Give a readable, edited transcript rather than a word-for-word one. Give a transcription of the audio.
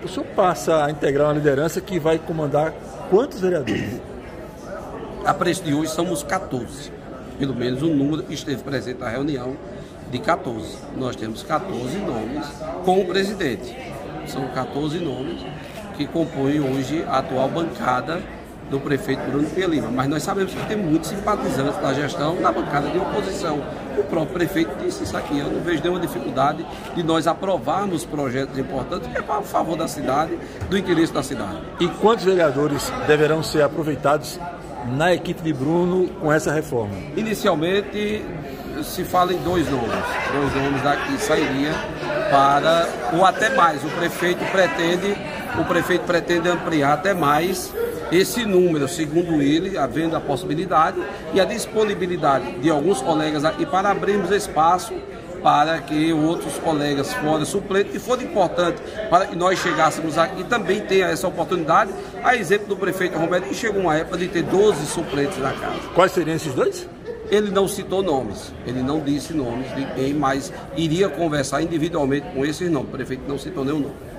o senhor passa a integrar uma liderança que vai comandar quantos vereadores? A preço de hoje somos 14, pelo menos o número que esteve presente na reunião de 14. Nós temos 14 nomes com o presidente. São 14 nomes que compõem hoje a atual bancada do prefeito Bruno Cunha Lima. Mas nós sabemos que tem muitos simpatizantes da gestão na bancada de oposição. O próprio prefeito disse isso aqui. Eu não vejo nenhuma dificuldade de nós aprovarmos projetos importantes que é para o favor da cidade, do interesse da cidade. E quantos vereadores deverão ser aproveitados na equipe de Bruno com essa reforma? Inicialmente se fala em dois nomes daqui sairia para, ou até mais, o prefeito pretende ampliar até mais esse número, segundo ele, havendo a possibilidade e a disponibilidade de alguns colegas aqui para abrirmos espaço para que outros colegas fora suplentes, que for importante para que nós chegássemos aqui, também tenha essa oportunidade, a exemplo do prefeito Roberto, que chegou uma época de ter 12 suplentes na casa. Quais seriam esses dois? Ele não citou nomes, ele não disse nomes de quem, mas iria conversar individualmente com esses nomes. O prefeito não citou nenhum nome.